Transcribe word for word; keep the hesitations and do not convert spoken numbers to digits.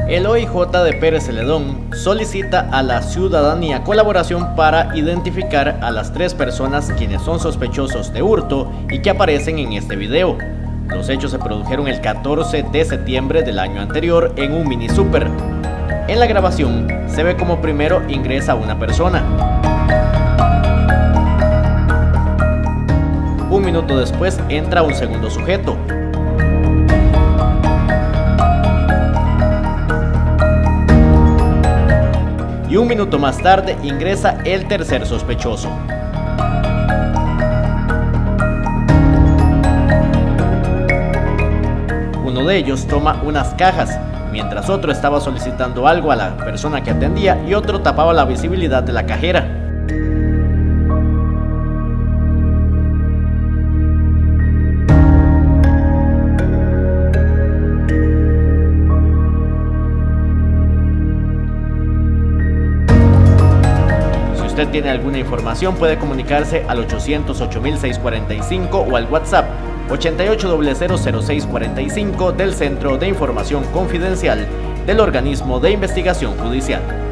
El O I J de Pérez Celedón solicita a la ciudadanía colaboración para identificar a las tres personas quienes son sospechosos de hurto y que aparecen en este video. Los hechos se produjeron el catorce de septiembre del año anterior en un mini super. En la grabación se ve como primero ingresa una persona. Un minuto después entra un segundo sujeto. Y un minuto más tarde ingresa el tercer sospechoso. Uno de ellos toma unas cajas, mientras otro estaba solicitando algo a la persona que atendía y otro tapaba la visibilidad de la cajera. Si usted tiene alguna información, puede comunicarse al ochocientos ocho mil seiscientos cuarenta y cinco o al WhatsApp ochenta y ocho cero cero cero seis cuarenta y cinco del Centro de Información Confidencial del Organismo de Investigación Judicial.